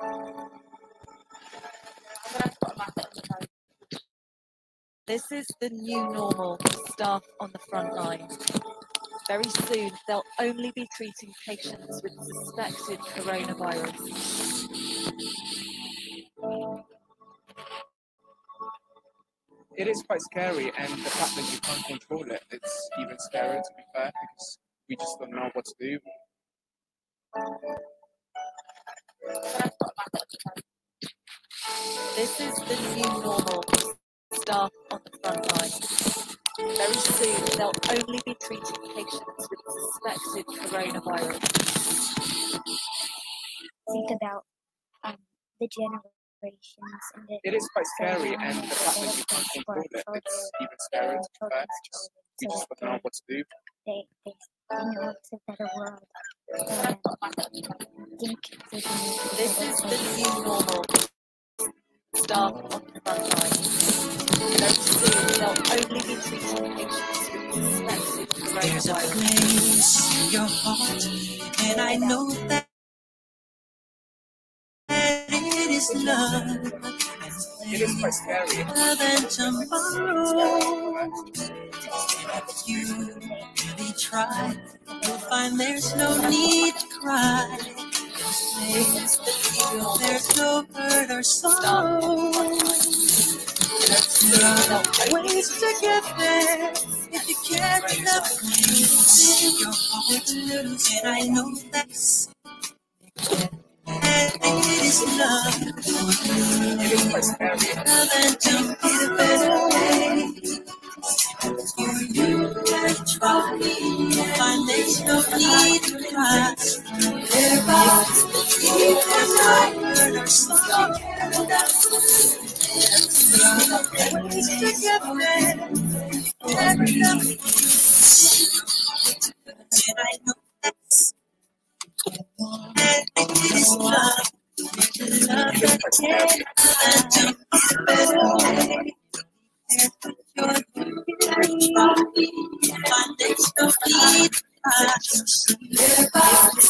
This is the new normal for staff on the front line. Very soon, they'll only be treating patients with suspected coronavirus. It is quite scary, and the fact that you can't control it, it's even scarier, to be fair, because we just don't know what to do. This is the new normal for staff on the front line. Very soon, they'll only be treating patients with suspected coronavirus. Think about the generations and the... It is quite scary, and the fact that you can't control it, it's even scarier, to be fair, because we just don't know what to do. They know it's a better world. This is the new normal. Staff on the front line. Very soon, they'll only be treating patients with suspected coronavirus. There's a place in your heart, and I know that it is love. It is quite scary. Than tomorrow. If you really try, you'll find there's no need to cry. There's no hurt or sorrow. There are ways to get there if you carry the place in your heart. And I know that's it is love. It is quite scary. Than to be the better way. You really try, you'll find there's no need to cry. Everybody's there's no hurt or sorrow. Ways to get there. And I know that's it is love. Love that cares and to be the better way. There's no need to cry. Everybody's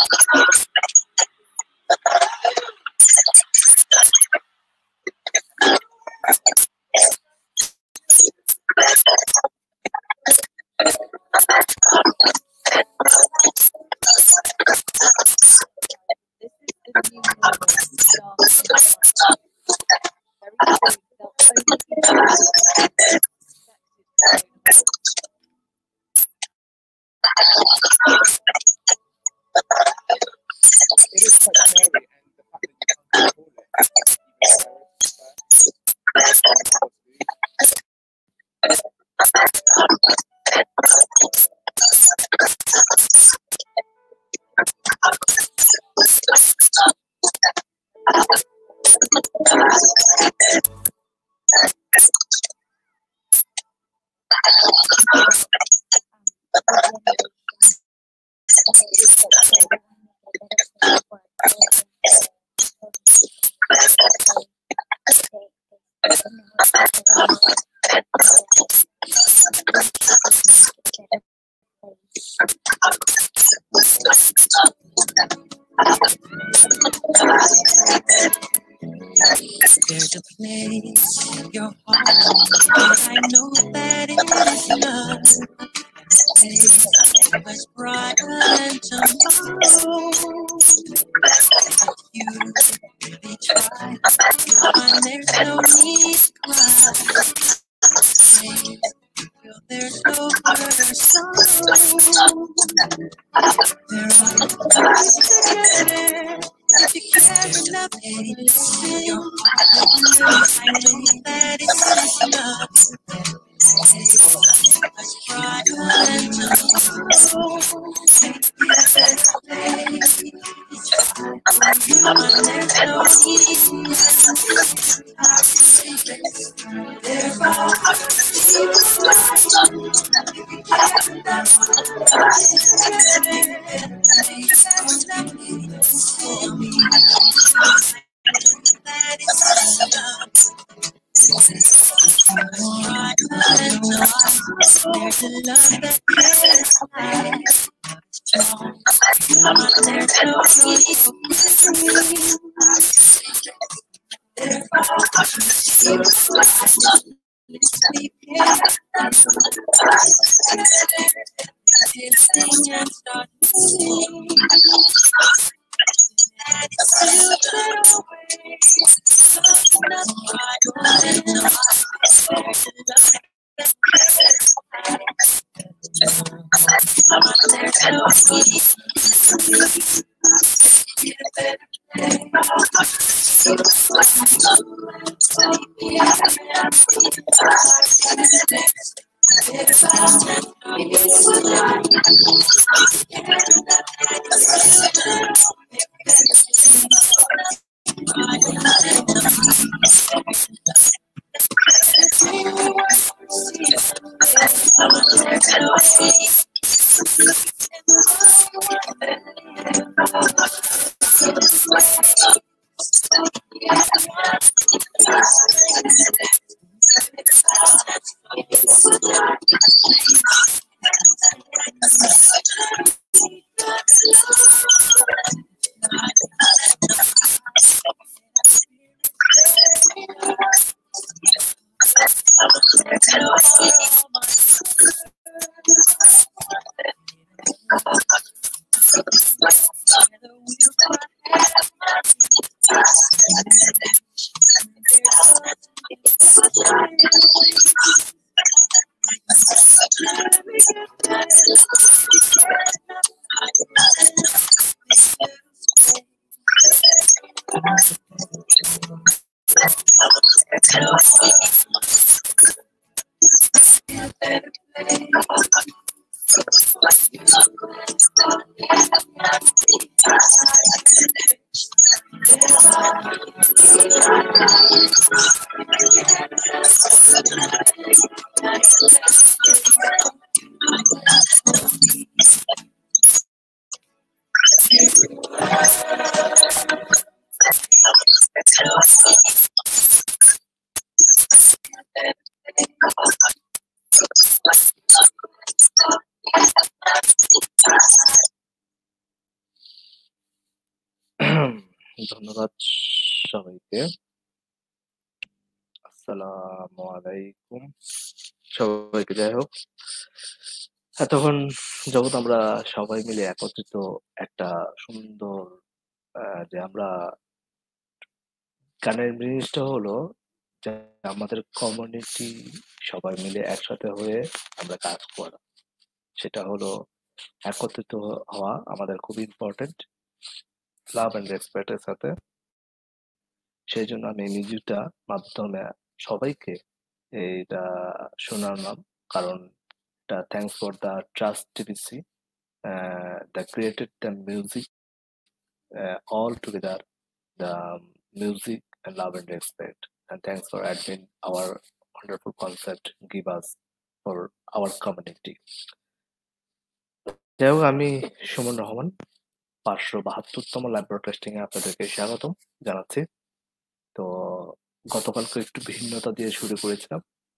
There's a place in your heart, and I know that it is love. It's much brighter than tomorrow. If you really try, you'll find there's no need to cry. Feel there's no further sorrow. There are times together. If you care enough, it's in your heart. I know that it is love. It's much brighter than tomorrow. Take it as a place. There's no need. There are there's a love that cares. There's no sing and start singing. And it's still that away. Not right on there's no peace. ধন্যবাদ সবাইকে। আসসালামু আলাইকুম সবাইকে। যাই হোক, এতক্ষণ যখন আমরা সবাই মিলে একত্রিত একটা সুন্দর যে আমরা গানের জিনিসটা হলো যে আমাদের কমিউনিটি সবাই মিলে একসাথে হয়ে আমরা কাজ করা, সেটা হলো একত্রিত হওয়া আমাদের খুব ইম্পর্টেন্ট, লাভ অ্যান্ড রেসপেক্টের সাথে। সেই জন্য আমি মিউজিকটা মাধ্যমে সবাইকে এইটা শোনালাম, কারণ এটা thanks for the trust TVC that created the music all together, the music and love and respect. And thanks for admin our wonderful concept give us for our community. যাই হোক, আমি সুমন রহমান 572তম লাইভ ব্রডকাস্টিং এ আপনাদেরকে স্বাগতম জানাচ্ছি। তো গতকালকে একটু ভিন্নতা দিয়ে শুরু করেছিলাম,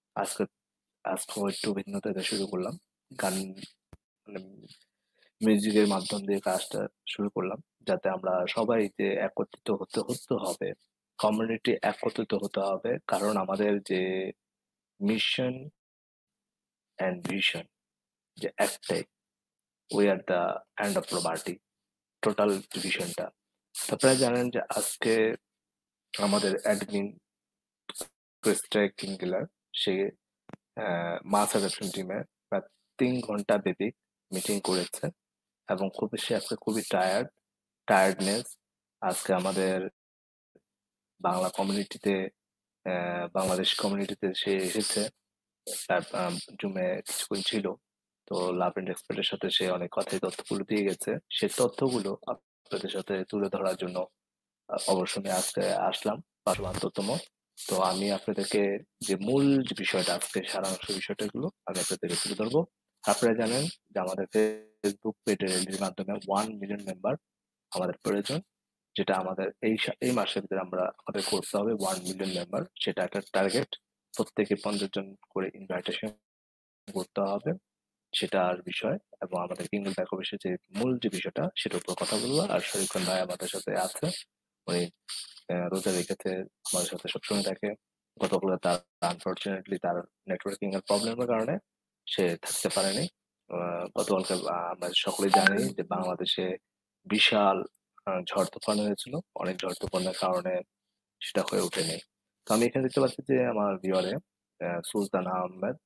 আজকেও একটু ভিন্নতা দিয়ে শুরু করলাম। গান মানে মিউজিকের মাধ্যম দিয়ে কাজটা শুরু করলাম, যাতে আমরা সবাই যে একত্রিত হতে হবে, কমিউনিটি একত্রিত হতে হবে, কারণ আমাদের যে মিশন অ্যান্ড ভিশন যে একটাই, we are the end of property, total ভিশনটা। আপনারা জানেন যে আজকে আমাদের অ্যাডমিন কিংগিলার সে মাস অ্যাডাপশন টিমে প্রায় 3 ঘন্টা ব্যাপী মিটিং করেছে এবং সে আজকে খুবই টায়ার্ডনেস। আজকে আমাদের বাংলা কমিউনিটিতে বাংলাদেশ কমিউনিটিতে সে এসেছে, তার জুমে কিছুক্ষণ ছিল। তো লাভ এন্ড এক্সপার্টের সাথে সে অনেক কথাই তথ্যগুলো দিয়ে গেছে, সেই তথ্যগুলো আপনাদের সাথে তুলে ধরার জন্য অবশ্যই আমি আজকে আসলাম 572তম। তো আমি আপনাদেরকে যে মূল যে বিষয়টা, আজকে সারাংশ বিষয়টাগুলো আমি আপনাদেরকে তুলে ধরবো। আপনারা জানেন যে আমাদের ফেসবুক পেজের মাধ্যমে 1 মিলিয়ন মেম্বার আমাদের প্রয়োজন, যেটা আমাদের এই মাসের ভিতরে আমাদের করতে হবে 1 মিলিয়ন মেম্বার। সেটা একটা টার্গেট, প্রত্যেকে 50 জন করে ইনভাইটেশন করতে হবে, সেটার বিষয়। এবং আমাদের কিংডম ব্যাক অফিসে যে মূল যে বিষয়টা সেটার উপর কথা বলবো। আর শরীফ খান ভাই আমাদের সাথে আছে, উনি রোজা রেখেছে, আমাদের সাথে সবসময় থাকে। গতকাল তার আনফরচুনেটলি তার নেটওয়ার্কিং এর প্রবলেমের কারণে সে থাকতে পারেনি। গতকালকে আমরা সকলেই জানি যে বাংলাদেশে বিশাল ঝড় তুফান হয়েছিল, অনেক ঝড় তুফানের কারণে সেটা হয়ে ওঠেনি। তো আমি এখানে দেখতে পাচ্ছি যে আমার ভিউয়ারে সুলতান আহমেদ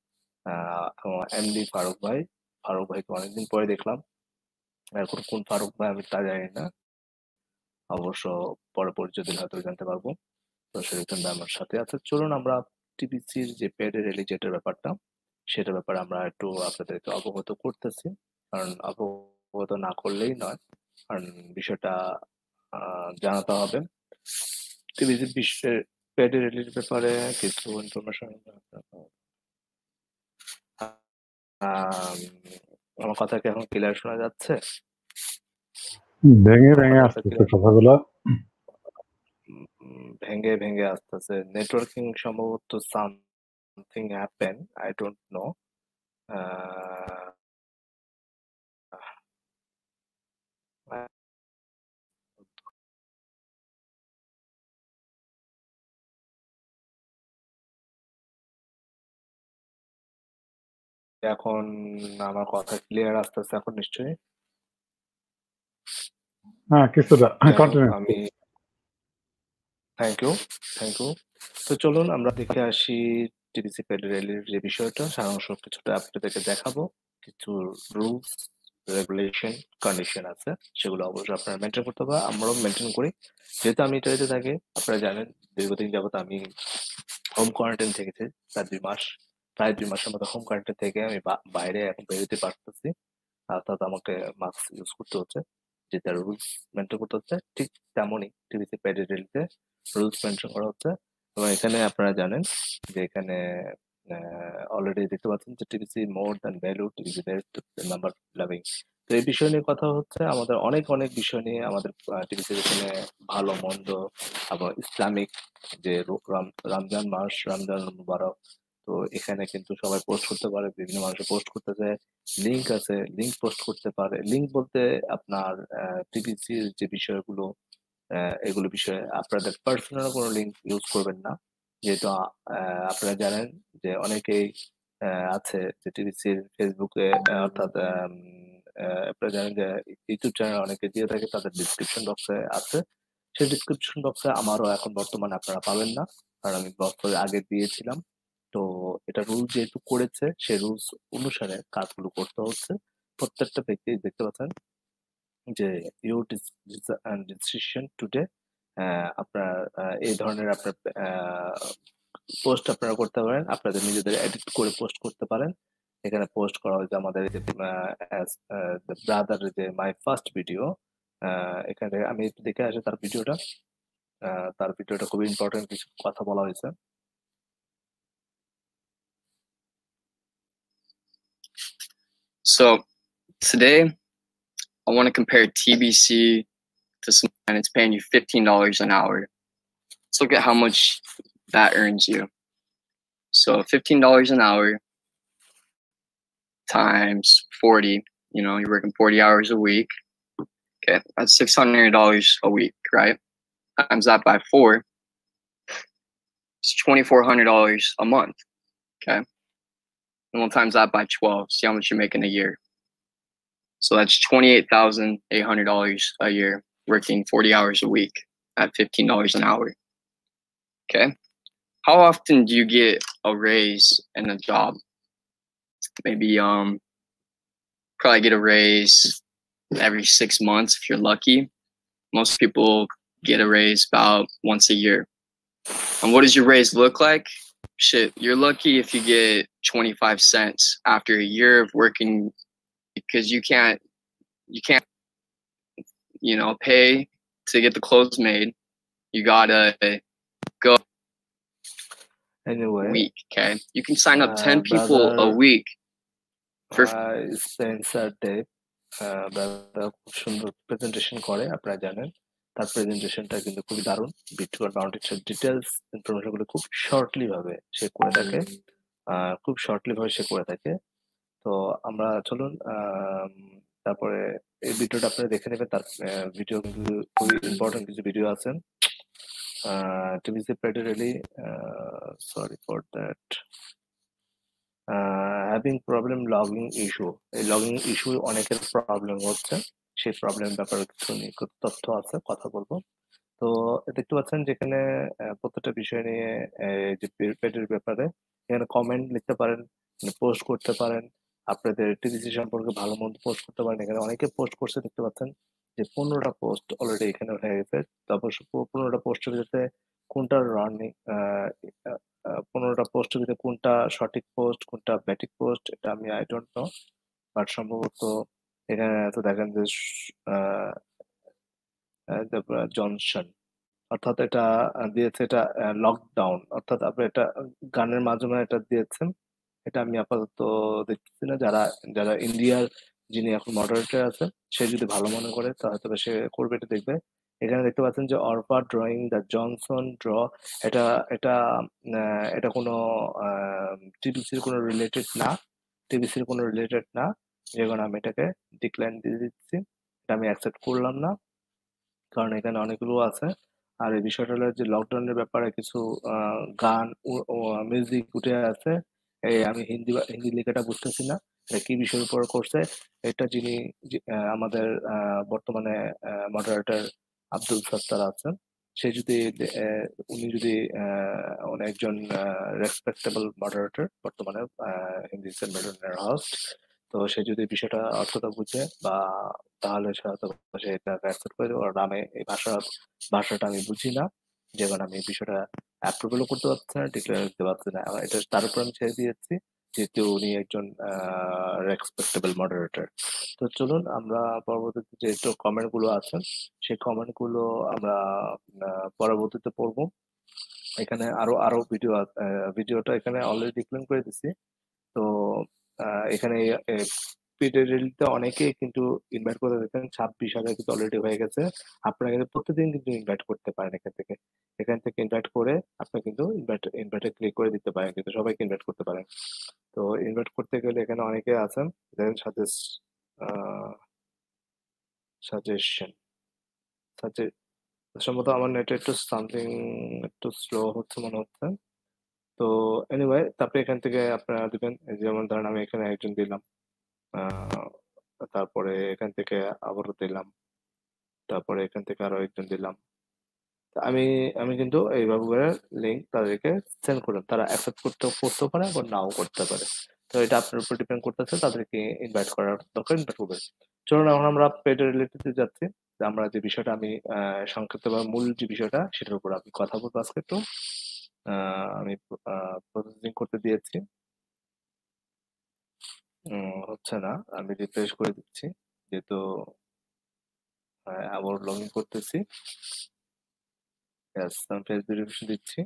এমডি ফারুক ভাইকে অনেকদিন পরে দেখলাম। এখন কোন ফারুক ভাই আমি তা জানি না, অবশ্য পরে পরিচয় দিলে হয়তো জানতে পারবো। তো শরীফুল ভাই আমার সাথে আছে। চলুন আমরা টিবিসির যে পেডের রিলিজেটের ব্যাপারটা, সেটার ব্যাপারে আমরা একটু আপনাদেরকে অবগত করতেছি, কারণ অবগত না করলেই নয়, কারণ বিষয়টা জানাতে হবে। টিবিসি বিশ্বের পেডের রিলিজ ব্যাপারে কিছু ইনফরমেশন। আমার কথা কি এখন ক্লিয়ার শোনা যাচ্ছে? ভেঙে ভেঙে আসতেছে কথাগুলো, ভেঙে ভেঙে আসতেছে। নেটওয়ার্কিং সম্ভবত something happen, I don't know. এখন আমার কথা ক্লিয়ার আসতেছে এখন নিশ্চয়ই? হ্যাঁ কিছুটা কন্টিনিউ। আমি থ্যাংক ইউ। তো চলুন আমরা দেখে আসি টিবিসি ফেডারেলের যে বিষয়টা, সারাংশ কিছুটা আপনাদেরকে দেখাবো। কিছু রুলস রেগুলেশন কন্ডিশন আছে, সেগুলো অবশ্যই আপনারা মেনটেন করতে হবে, আমরাও মেনটেন করি। যেহেতু আমি ইটালিতে থাকি, আপনারা জানেন দীর্ঘদিন যাবত আমি হোম কোয়ারেন্টাইন থেকেছি, প্রায় 2 মাসের মতো হোম কোয়ারেন্টাইন থেকে আমি বাইরে এখন বেরোতে পারতেছি, অর্থাৎ আমাকে মাস্ক ইউজ করতে হচ্ছে, যেটা রুলস মেনটেন করতে হচ্ছে। ঠিক তেমনই টিভিসি ফেডারেলিতে রুলস মেনটেন করা হচ্ছে। এবং এখানে আপনারা জানেন যে এখানে অলরেডি দেখতে পাচ্ছেন যে TVC more than value, TVC best number loving. তো এই বিষয় নিয়ে কথা হচ্ছে, আমাদের অনেক বিষয় নিয়ে আমাদের টিভিসি এখানে ভালো মন্দ, আবার ইসলামিক যে রমজান মাস, রমজান মুবারক। তো এখানে কিন্তু সবাই পোস্ট করতে পারে, বিভিন্ন মানুষ পোস্ট করতে চায়, লিঙ্ক আছে, লিঙ্ক পোস্ট করতে পারে। লিঙ্ক বলতে আপনার টিভিসির যে বিষয়গুলো এগুলো বিষয়ে আপনাদের পার্সোনাল কোনো লিঙ্ক ইউজ করবেন না, যেহেতু আপনারা জানেন যে অনেকেই আছে যে টিভিসির ফেসবুকে অর্থাৎ আপনারা জানেন যে ইউটিউব চ্যানেল অনেকে দিয়ে থাকে, তাদের ডিসক্রিপশন বক্সে আছে। সেই ডিসক্রিপশন বক্সে আমারও এখন বর্তমানে আপনারা পাবেন না, কারণ আমি বছর আগে দিয়েছিলাম। তো এটা রুল যেহেতু করেছে, সেই রুলস অনুসারে কাজগুলো করতে হচ্ছে। প্রত্যেকটা ব্যক্তি দেখতে পাচ্ছেন যে ইউর ডিসিশন টুডে, আপনার এই ধরনের আপনার পোস্ট আপনারা করতে পারেন, আপনাদের নিজেদের এডিট করে পোস্ট করতে পারেন। এখানে পোস্ট করা হয়েছে আমাদের এই যে ব্রাদার যে মাই ফার্স্ট ভিডিও, এখানে আমি একটু দেখে আসি তার ভিডিওটা। তার ভিডিওটা খুবই ইম্পর্টেন্ট কিছু কথা বলা হয়েছে। So today I want to compare TBC to someone and it's paying you $15 an hour. Let's look at how much that earns you. So $15 an hour times 40, you know, you're working 40 hours a week. Okay, that's $600 a week, right? Times that by 4, it's $2,400 a month. Okay, and we'll times that by 12, see how much you're making a year. So that's $28,800 a year, working 40 hours a week at $15 an hour. Okay, how often do you get a raise in a job? Maybe probably get a raise every 6 months if you're lucky. Most people get a raise about once a year. And what does your raise look like? Shit, you're lucky if you get 25 cents after a year of working, because you can't, you know, pay to get the clothes made. You gotta go Anyway, a week, okay? You can sign up 10 people a week for Spencer day brother খুব সুন্দর presentation করে, আপনারা জানেন। তার প্রেজেন্টেশনটা কিন্তু খুবই দারুণ। বিটকয়েন ফাউন্ডেশন ডিটেলস ইনফরমেশনগুলো খুব শর্টলি ভাবে সে করে থাকে, খুব শর্টলি ভাবে সে করে থাকে। তো আমরা চলুন তারপরে এই ভিডিওটা আপনারা দেখে নেবেন। তার ভিডিও কিন্তু খুবই ইম্পর্টেন্ট কিছু ভিডিও আছে। টিভিসি প্রেডিরেলি sorry for that having problem logging issue, এই লগিং ইস্যু অনেকের প্রবলেম হচ্ছে, সেই প্রবলেম ব্যাপারে কিছু নিয়ে তথ্য আছে, কথা বলবো। তো দেখতে পাচ্ছেন যেখানে প্রত্যেকটা বিষয় নিয়ে যে পেটের ব্যাপারে এখানে কমেন্ট লিখতে পারেন, পোস্ট করতে পারেন, আপনাদের টিভিসি সম্পর্কে ভালো মন্দ পোস্ট করতে পারেন। এখানে অনেকে পোস্ট করছে, দেখতে পাচ্ছেন যে 15টা পোস্ট অলরেডি এখানে হয়ে গেছে। তারপর 15টা পোস্টের ভিতরে কোনটা রানিং, 15টা পোস্টের ভিতরে কোনটা সঠিক পোস্ট, কোনটা ব্যাটিক পোস্ট, এটা আমি আই ডোন্ট নো, বাট সম্ভবত এখানে তো দেখেন যে জনসন, অর্থাৎ এটা দিয়েছে, এটা লকডাউন, অর্থাৎ আপনি এটা গানের মাধ্যমে এটা দিয়েছেন। এটা আমি আপাতত দেখতেছি না। যারা যারা ইন্ডিয়ার যিনি এখন মডারেটর আছে, সে যদি ভালো মনে করে তা হয়তো সে করবে, এটা দেখবে। এখানে দেখতে পাচ্ছেন যে অর্পা ড্রয়িং দ্য জনসন ড্র, এটা এটা এটা কোনো টিবিসির কোনো রিলেটেড না, টিবিসির কোনো রিলেটেড না, যে কারণে আমি এটাকে ডিক্লাইন দিয়ে দিচ্ছি। এটা আমি অ্যাকসেপ্ট করলাম না, কারণ এখানে অনেকগুলো আছে। আর এই বিষয়টা হলো যে লকডাউনের ব্যাপারে কিছু গান মিউজিক উঠে আছে। এই আমি হিন্দি লেখাটা বুঝতেছি না, এটা কি বিষয়ের উপর করছে। এটা যিনি আমাদের বর্তমানে মডারেটর আব্দুল সত্তার আছেন, সে যদি উনি যদি উনি একজন রেসপেক্টেবল মডারেটর বর্তমানে হিন্দি সেন্টারের হোস্ট, তো সে যদি বিষয়টা অর্থটা বুঝে বা তাহলে সে হয়তো সে এটা অ্যাকসেপ্ট করে দেবে। কারণ আমি এই ভাষাটা আমি বুঝি না, যে কারণে আমি এই বিষয়টা অ্যাপ্রুভেলও করতে পারছি না, ডিক্লেয়ার দিতে পারছি না। এটা তার উপর আমি ছেড়ে দিয়েছি, যেহেতু উনি একজন রেসপেক্টেবল মডারেটর। তো চলুন আমরা পরবর্তীতে যে কমেন্ট গুলো আছে, সেই কমেন্ট গুলো আমরা পরবর্তীতে পড়বো। এখানে আরো ভিডিওটা এখানে অলরেডি ডিক্লেয়ার করে দিচ্ছি। তো এখানে পিডিএলতে অনেকেই কিন্তু ইনভাইট করে দেখেন, 26,000 কিন্তু অলরেডি হয়ে গেছে। আপনারা কিন্তু প্রতিদিন কিন্তু ইনভাইট করতে পারেন এখান থেকে ইনভাইট করে আপনি কিন্তু ইনভাইটে ক্লিক করে দিতে পারেন, কিন্তু সবাইকে ইনভাইট করতে পারেন। তো ইনভাইট করতে গেলে এখানে অনেকে আছেন, দেন সাজেশন সম্ভবত আমার নেটে একটু সামথিং একটু স্লো হচ্ছে মনে হচ্ছে। তো এনিওয়ে, তারপরে এখান থেকে আপনারা দিবেন, যেমন ধরেন আমি এখানে একজন দিলাম, তারপরে এখান থেকে আবারও দিলাম, তারপরে এখান থেকে আরো একজন দিলাম। আমি আমি কিন্তু এইভাবে করে লিঙ্ক তাদেরকে সেন্ড করলাম, তারা অ্যাকসেপ্ট করতে পারে আবার নাও করতে পারে। তো এটা আপনার উপর ডিপেন্ড করতেছে তাদেরকে ইনভাইট করার দরকার ইনভাইট করবে। চলুন এখন আমরা পেড রিলেটেড যাচ্ছি। যে আমরা যে বিষয়টা আমি সংক্ষিপ্ত বা মূল যে বিষয়টা সেটার উপর আমি কথা বলবো আজকে একটু। আমি প্রসেসিং করতে দিয়েছি, হচ্ছে না, আমি রিফ্রেশ করে দিচ্ছি যেহেতু আবার লগ ইন করতেছি। Yes, আমি ফেস ভেরিফিকেশন দিচ্ছি।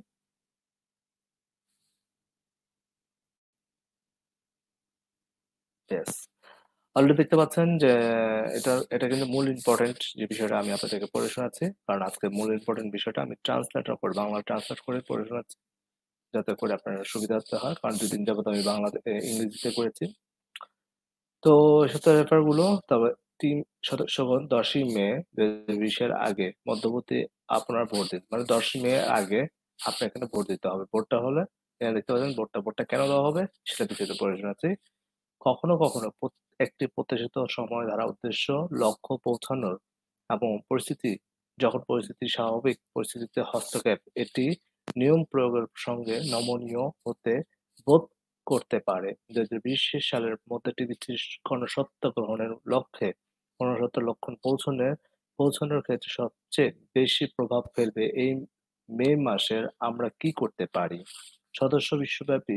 Yes, অলরেডি দেখতে পাচ্ছেন যে এটা কিন্তু মূল ইম্পর্টেন্ট যে বিষয়টা আমি আপনাদেরকে পড়ে শোনাচ্ছি, কারণ আজকে মূল ইম্পর্টেন্ট বিষয়টা আমি ট্রান্সলেটর করে বাংলা ট্রান্সলেট করে পড়ে শোনাচ্ছি, যাতে করে আপনার সুবিধার্থে হয়, কারণ 2 দিন যাবত আমি বাংলাতে ইংরেজিতে করেছি। তো সত্য ব্যাপারগুলো, তবে টিম সদস্যগণ 10ই মে 2020 আগে মধ্যবর্তী আপনার ভোট দিন, মানে 10ই মে আগে আপনার এখানে ভোট দিতে হবে। ভোটটা হলে এখানে দেখতে পাচ্ছেন ভোটটা কেন দেওয়া হবে সেটা বিষয়ে পড়ে শোনাচ্ছি। কখনো কখনো একটি প্রত্যাশিত সময় দ্বারা উদ্দেশ্য লক্ষ্য পৌঁছানোর এবং যখন পরিস্থিতি স্বাভাবিক পরিস্থিতিতে হস্তক্ষেপ এটি নিয়ম প্রয়োগের সঙ্গে নমনীয় হতে বোধ করতে পারে। 2020 সালের মধ্যে টিভিটি গণসত্ত্ব গ্রহণের লক্ষ্যে গণসত্ত্ব লক্ষণ পৌঁছানোর ক্ষেত্রে সবচেয়ে বেশি প্রভাব ফেলবে এই মে মাসের আমরা কি করতে পারি। সদস্য বিশ্বব্যাপী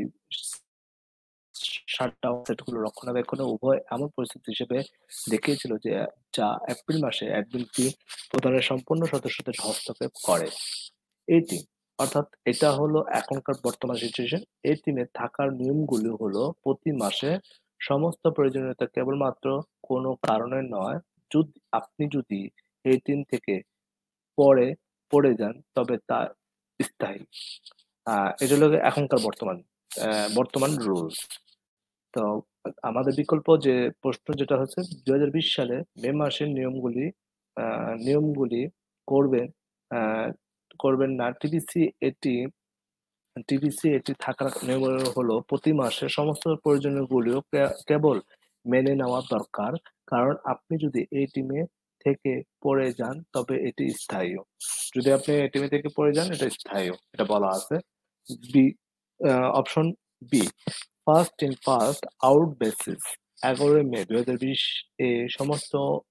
শাটডাউন সেটগুলো রক্ষণাবেক্ষণে উভয় এমন পরিস্থিতি হিসেবে দেখিয়েছিল যে যা এপ্রিল মাসে অ্যাডমিন ফি প্রদানের সম্পূর্ণ সদস্যদের হস্তক্ষেপ করে। এই টিম, অর্থাৎ এটা হলো এখনকার বর্তমান সিচুয়েশন। এই টিমে থাকার নিয়মগুলো হলো প্রতি মাসে সমস্ত প্রয়োজনীয়তা কেবলমাত্র কোনো কারণে নয়, আপনি যদি এই টিম থেকে পড়ে যান তবে তা স্থায়ী। এটা হলো এখনকার বর্তমান রুলস। তো আমাদের বিকল্প যে প্রশ্ন যেটা হচ্ছে 2020 সালে মে মাসের নিয়মগুলি করবেন করবেন না। টিবিসি এটি থাকার নিয়ম হলো প্রতি মাসে সমস্ত প্রয়োজনীয়গুলিও কেবল মেনে নেওয়া দরকার, কারণ আপনি যদি এই টিমে থেকে পড়ে যান তবে এটি স্থায়ী। যদি আপনি এই টিমে থেকে পড়ে যান এটা স্থায়ী, এটা বলা আছে। B, option B, first in first out basis. 11 May 2020 এ সমস্ত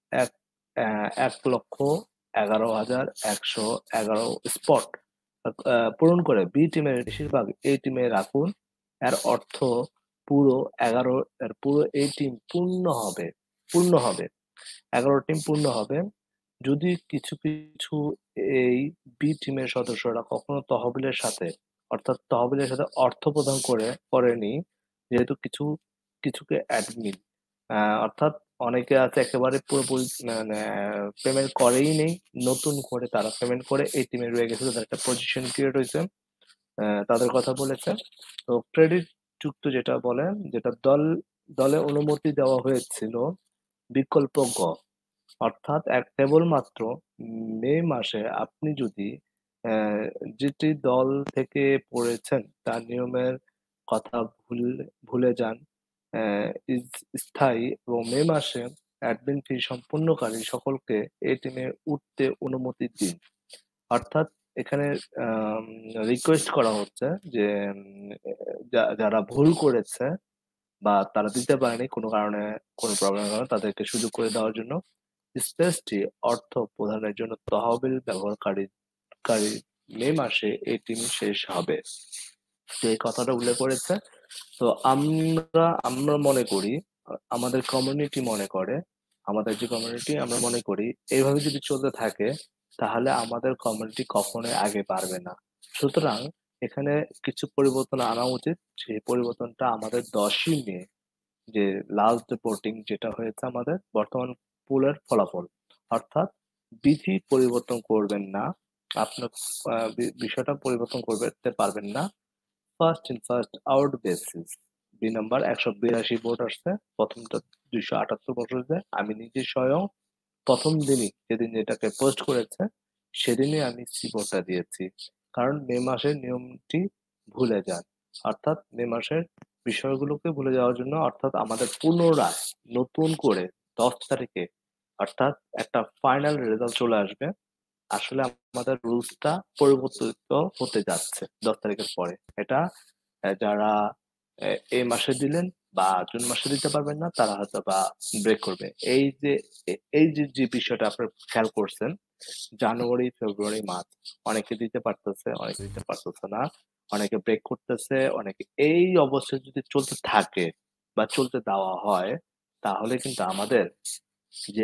1,11,111 স্পট পূরণ করে বি টিমের বেশিরভাগ এই টিমে রাখুন। এর অর্থ পুরো এই টিম পূর্ণ হবে 11 টিম পূর্ণ হবে। যদি কিছু কিছু এই বি টিমের সদস্যরা কখনো তহবিলের সাথে অর্থ প্রদান করেনি, যেহেতু কিছুকে অ্যাডমিন, অর্থাৎ অনেকে আছে একেবারে পুরোপুরি মানে পেমেন্ট করেই নেই, নতুন করে তারা পেমেন্ট করে এই টিমে রয়ে গেছে, তাদের একটা পজিশন ক্রিয়েট হয়েছে, তাদের কথা বলেছে। তো ক্রেডিট যুক্ত যেটা দলে অনুমতি দেওয়া হয়েছিল বিকল্প গ, অর্থাৎ কেবলমাত্র মে মাসে আপনি যদি যেটি দল থেকে পড়েছেন তার নিয়মের কথা ভুলে যান, স্থায়ী, এবং মে মাসে অ্যাডমিন ফি সম্পূর্ণকারী সকলকে এই টিমে উঠতে অনুমতি দিন। অর্থাৎ এখানে রিকোয়েস্ট করা হচ্ছে যে যারা ভুল করেছে বা তারা দিতে পারেনি কোনো কারণে, কোনো প্রবলেমের কারণে, তাদেরকে সুযোগ করে দেওয়ার জন্য স্পেসটি অর্থ প্রদানের জন্য তহবিল ব্যবহারকারী মে মাসে এই টিম শেষ হবে। তো এই কথাটা উল্লেখ করেছে। তো আমরা মনে করি, আমাদের কমিউনিটি মনে করে, আমরা মনে করি এইভাবে যদি চলতে থাকে তাহলে আমাদের কমিউনিটি কখনোই আগে পারবে না। সুতরাং এখানে কিছু পরিবর্তন আনা উচিত। সেই পরিবর্তনটা আমাদের 10ই মে যে লাস্ট ভোটিং যেটা হয়েছে আমাদের বর্তমান পুলের ফলাফল, অর্থাৎ বিধি পরিবর্তন করবেন না, আপনার বিষয়টা পরিবর্তন করতে পারবেন না। First in first out basis B number 182 vote আসছে, প্রথমটা 278 ভোট হয়েছে। আমি নিজে স্বয়ং প্রথম দিনই যেদিন এটাকে পোস্ট করেছে সেদিনই আমি সিপোর্টটা দিয়েছি, কারণ মে মাসের নিয়মটি ভুলে যান, অর্থাৎ মে মাসের বিষয়গুলোকে ভুলে যাওয়ার জন্য, অর্থাৎ আমাদের পুনরায় নতুন করে 10 তারিখে অর্থাৎ একটা ফাইনাল রেজাল্ট চলে আসবে। আসলে আমাদের রুলসটা পরিবর্তিত হতে যাচ্ছে 10 তারিখের পরে। এটা যারা এই মাসে দিলেন বা জুন মাসে দিতে পারবেন না, তারা হয়তো বা ব্রেক করবে। এই যে বিষয়টা আপনারা খেয়াল করছেন, জানুয়ারি, ফেব্রুয়ারি, মার্চ অনেকে দিতে পারতেছে, অনেকে দিতে পারতেছে না, অনেকে ব্রেক করতেছে, অনেকে এই অবস্থায় যদি চলতে থাকে বা চলতে দেওয়া হয়, তাহলে কিন্তু আমাদের যে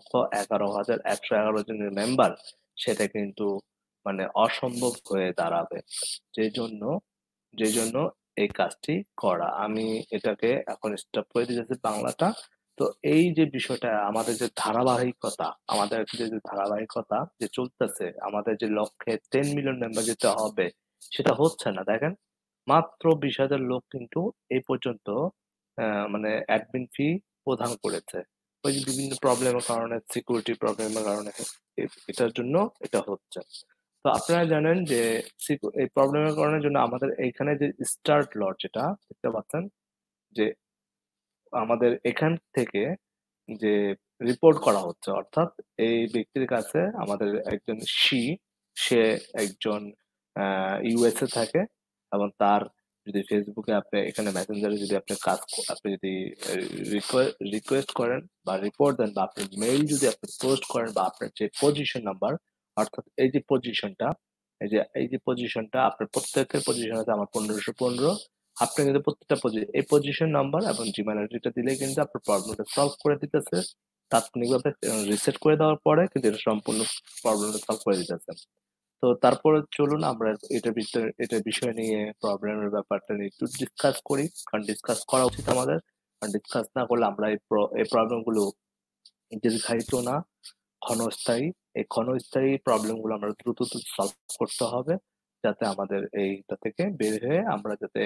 1,11,111 জনের মেম্বার, সেটা কিন্তু মানে অসম্ভব হয়ে দাঁড়াবে। যে জন্য যে জন্য এই কাজটি করা, আমি এটাকে এখন স্টপ করে দিয়েছি বাংলাটা। তো এই যে বিষয়টা, আমাদের যে ধারাবাহিকতা, আমাদের যে ধারাবাহিকতা যে চলতেছে, আমাদের যে লক্ষ্যে 10 মিলিয়ন মেম্বার যেতে হবে, সেটা হচ্ছে না। দেখেন, মাত্র 20,000 লোক কিন্তু এই পর্যন্ত মানে অ্যাডমিন ফি প্রদান করেছে। ওই যে বিভিন্ন প্রবলেমের কারণে, সিকিউরিটি প্রবলেমের কারণে এটার জন্য এটা হচ্ছে। তো আপনারা জানেন যে এই প্রবলেমের কারণে জন্য আমাদের এইখানে যে স্টার্ট লট যেটা দেখতে পাচ্ছেন, যে আমাদের এখান থেকে যে রিপোর্ট করা হচ্ছে, অর্থাৎ এই ব্যক্তির কাছে আমাদের একজন সে একজন ইউএসএ থাকে, এবং তার যদি ফেসবুকে আপনি এখানে মেসেঞ্জারে যদি আপনি যদি রিকোয়েস্ট করেন বা রিপোর্ট দেন, বা আপনি মেইল যদি আপনি পোস্ট করেন, বা আপনার যে পজিশন নাম্বার, অর্থাৎ এই যে পজিশনটা আপনার প্রত্যেকের পজিশন আছে, আমার 1515, আপনি কিন্তু প্রত্যেকটা এই পজিশন নাম্বার এবং জিমেল আইডিটা দিলে কিন্তু আপনার প্রবলেমটা সলভ করে দিতেছে তাৎক্ষণিকভাবে। রিসেট করে দেওয়ার পরে কিন্তু এটা সম্পূর্ণ প্রবলেমটা সলভ করে দিতেছে। তো তারপরে চলুন আমরা এটার বিষয় নিয়ে, প্রবলেমের ব্যাপারটা নিয়ে একটু ডিসকাস করি, কারণ ডিসকাস করা উচিত আমাদের। কারণ ডিসকাস না করলে আমরা এই প্রবলেমগুলো দীর্ঘায়িত না, ক্ষণস্থায়ী, এই ক্ষণস্থায়ী প্রবলেমগুলো আমরা দ্রুত সলভ করতে হবে, যাতে আমাদের এইটা থেকে বের হয়ে আমরা যাতে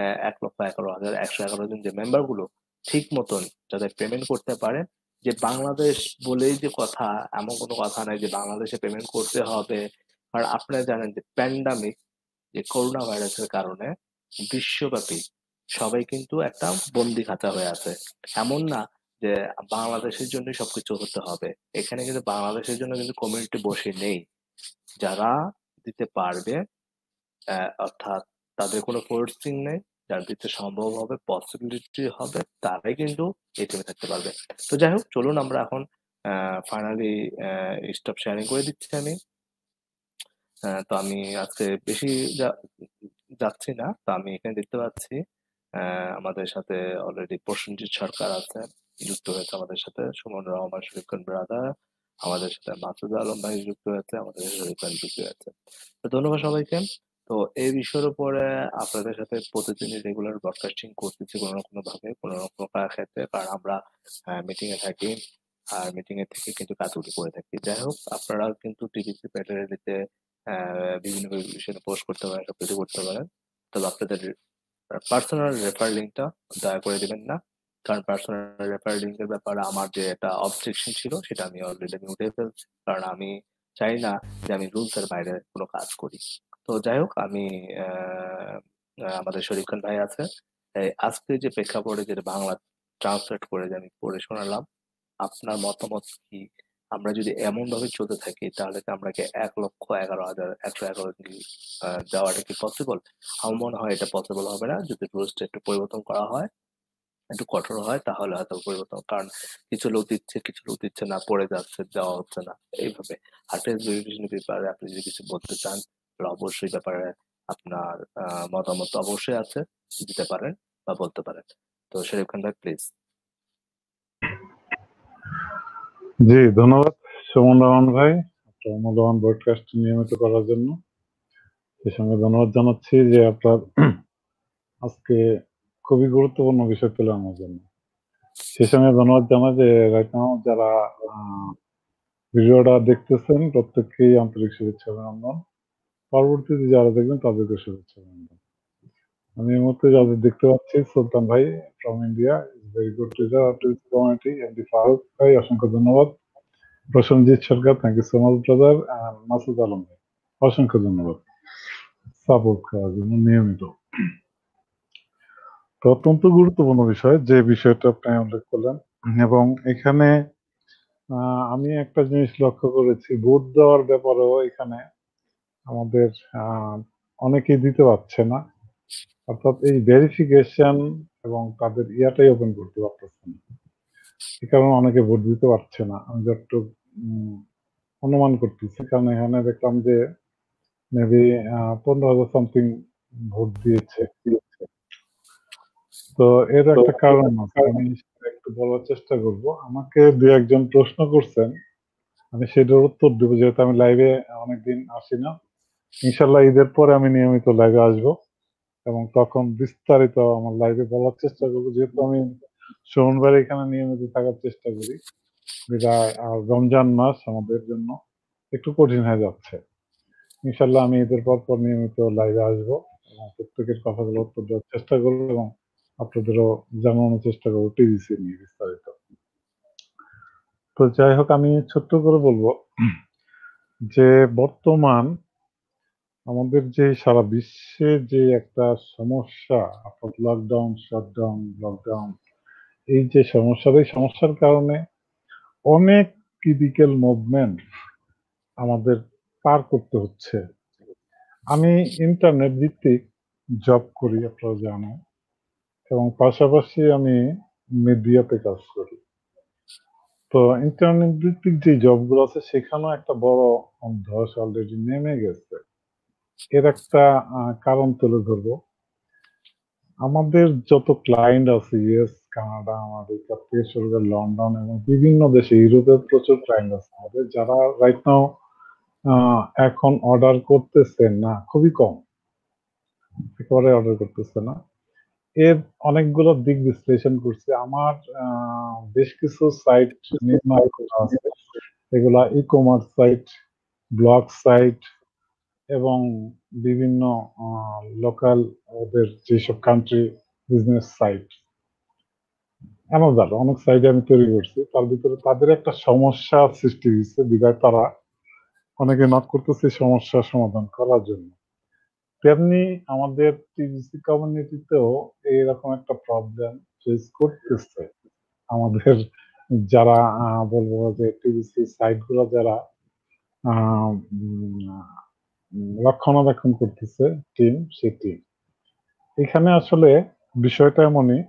1,11,111 জন যে মেম্বার গুলো ঠিক মতন যাতে পেমেন্ট করতে পারে। যে বাংলাদেশ বলেই যে কথা, এমন কোনো কথা নাই যে বাংলাদেশে পেমেন্ট করতে হবে। কারণ আপনারা জানেন যে প্যান্ডামিক, যে করোনা ভাইরাসের কারণে বিশ্বব্যাপী সবাই কিন্তু একটা বন্দি খাঁচা হয়ে আছে। এমন না যে বাংলাদেশের জন্য সবকিছু হতে হবে, এখানে কিন্তু বাংলাদেশের জন্য কিন্তু কমিউনিটি বসে নেই। যারা দিতে পারবে, অর্থাৎ তাদের কোনো ফোর্সিং নেই, যার দিতে সম্ভব হবে, পসিবিলিটি হবে, তারাই কিন্তু এটিএমে থাকতে পারবে। তো যাই হোক, চলুন আমরা এখন ফাইনালি স্টপ শেয়ারিং করে দিচ্ছি আমি। তো আমি আজকে বেশি যাচ্ছি না। তো আমি এখানে দেখতে পাচ্ছি আমাদের সাথে অলরেডি প্রসেনজিৎ সরকার আছে, যুক্ত হয়েছে আমাদের সাথে, সুমন রহমান, শরীফ খান ব্রাদার আমাদের সাথে, মাসুদ আলম ভাই যুক্ত হয়েছে আমাদের সাথে, শরীফ খান যুক্ত হয়েছে। তো ধন্যবাদ সবাইকে। তো এই বিষয়ের উপরে আপনাদের সাথে প্রতিদিন রেগুলার ব্রডকাস্টিং করতেছি কোনো না কোনো ভাবে, কোনো না কোনো ক্ষেত্রে, কারণ আমরা মিটিং এ থাকি, আর মিটিং এর থেকে কিন্তু কাজগুলি করে থাকি। যাই হোক, আপনারা কিন্তু টিভিসি প্যাটার্নিতে বিভিন্ন বিষয়ে পোস্ট করতে পারেন, সবকিছু করতে পারেন। তবে আপনাদের পার্সোনাল রেফার লিঙ্কটা দয়া করে দিবেন না, কারণ পার্সোনাল রেফার লিঙ্কের ব্যাপারে আমার যে একটা অবজেকশন ছিল, সেটা আমি অলরেডি উঠে ফেলছি, কারণ আমি চাই না যে আমি রুলস এর বাইরে কোনো কাজ করি। তো যাই হোক, আমি আমাদের শরীফ খান ভাই আছে, আজকে যে প্রেক্ষাপটে যেটা বাংলা ট্রান্সলেট করে যে আমি পড়ে শোনালাম, আপনার মতামত কি? আমরা যদি এমন ভাবে চলতে থাকি, তাহলে কি আমরা কি 1,11,111 দেওয়াটা কি পসিবল? আমার মনে হয় এটা পসিবল হবে না। যদি রুলসটা একটু পরিবর্তন করা হয়, একটু কঠোর হয়, তাহলে হয়তো পরিবর্তন। কারণ কিছু লোক দিচ্ছে, কিছু লোক দিচ্ছে না, পড়ে যাচ্ছে, দেওয়া হচ্ছে না, এইভাবে। আর ফেস ভেরিফিকেশনের ব্যাপারে আপনি যদি কিছু বলতে চান, তাহলে অবশ্যই ব্যাপারে আপনার মতামত অবশ্যই আছে, দিতে পারেন বা বলতে পারেন। তো শরীফ খান ভাই, প্লিজ। জি, ধন্যবাদ সুমন রহমান ভাই, আপনার মূল্যবান ব্রডকাস্ট নিয়মিত করার জন্য। সেই সঙ্গে ধন্যবাদ জানাচ্ছি যে আপনার আজকে খুবই গুরুত্বপূর্ণ বিষয় পেল আমার জন্য। সেই সঙ্গে ধন্যবাদ জানাই যে রাইট নাও যারা ভিডিওটা দেখতেছেন, প্রত্যেককেই আন্তরিক শুভেচ্ছা অভিনন্দন। পরবর্তীতে যারা দেখবেন তাদেরকে শুভেচ্ছা অভিনন্দন। আমি এই মুহূর্তে যাদের দেখতে পাচ্ছি, সুলতান ভাই from India, is very good leader of this community, MD Faruk ভাই, অসংখ্য ধন্যবাদ। Prosenjit Sarkar, thank you so much brother. Masud Alam ভাই, অসংখ্য ধন্যবাদ সাপোর্ট করার জন্য নিয়মিত। তো অত্যন্ত গুরুত্বপূর্ণ বিষয় যে বিষয়টা আপনি উল্লেখ করলেন, এবং এখানে আমি একটা জিনিস লক্ষ্য করেছি, ভোট দেওয়ার ব্যাপারেও এখানে আমাদের অনেকেই দিতে পারছে না, অর্থাৎ এই ভেরিফিকেশন এবং তাদের ইয়াটাই ওপেন করতে পারতেছে না, এই কারণে অনেকে ভোট দিতে পারছে না। আমি যতটুকু অনুমান করতেছি, কারণ এখানে দেখলাম যে মেবি 15,000 সামথিং ভোট দিয়েছে। তো এর একটা কারণ আছে, আমি একটু বলার চেষ্টা করব। আমাকে দু একজন প্রশ্ন করছেন, আমি সেটার উত্তর দেবো, যেহেতু আমি লাইভে অনেকদিন আসি না। ইনশাল্লাহ ঈদের পরে আমি নিয়মিত লাইভে আসবো এবং তখন বিস্তারিত আমার লাইভে বলার চেষ্টা করবো, যেহেতু আমি সোমবার এখানে নিয়মিত থাকার চেষ্টা করি, বিদায় রমজান মাস আমাদের জন্য একটু কঠিন হয়ে যাচ্ছে। ইনশাল্লাহ আমি ঈদের পর নিয়মিত লাইভে আসবো এবং প্রত্যেকের কথাগুলো উত্তর দেওয়ার চেষ্টা করবো এবং আপনাদেরও জানানোর চেষ্টা করবো টিভিসি নিয়ে বিস্তারিত। তো যাই হোক, আমি ছোট্ট করে বলবো যে বর্তমান আমাদের যে সারা বিশ্বে যে একটা সমস্যা, অর্থাৎ লকডাউন, শাটডাউন, লকডাউন, এই যে সমস্যার, এই সমস্যার কারণে অনেক ক্রিটিক্যাল মুভমেন্ট আমাদের পার করতে হচ্ছে। আমি ইন্টারনেট ভিত্তিক জব করি, আপনারা জানেন, এবং পাশাপাশি আমি মিডিয়াতে কাজ করি। তো ইন্টারনেট ভিত্তিক যে জবগুলো আছে সেখানেও একটা বড় ধস অলরেডি নেমে গেছে। এর একটা কারণ তুলে ধরবো। আমাদের যত ক্লায়েন্ট আছে ইউএস, কানাডা, আমেরিকা থেকে শুরু করে লন্ডন এবং বিভিন্ন দেশে, ইউরোপের প্রচুর ক্লায়েন্ট আছে আমাদের, যারা রাইট নাও এখন অর্ডার করতেছে না, খুবই কম, একেবারে অর্ডার করতেছে না। এর অনেকগুলো দিক বিশ্লেষণ করছে। আমার বেশ কিছু সাইট নির্মাণ করা আছে, এগুলা e commerce site, blog site এবং বিভিন্ন লোকাল ওদের যেসব কান্ট্রি বিজনেস সাইট, অ্যামাজন, অনেক সাইট আমি তৈরি করছি। তার ভিতরে তাদের একটা সমস্যা সৃষ্টি হয়েছে, বিধায় তারা অনেকে নক করতেছে সমস্যার সমাধান করার জন্য। তেমনি আমাদের টিভিসি কমিউনিটিতেও এইরকম একটা প্রবলেম ফেস করতেছে। আমাদের যারা বলবো যে টিভিসি সাইটগুলো যারা রক্ষণাবেক্ষণ করতেছে টিম, সেই টিম, এখানে আসলে বিষয়টা এমনই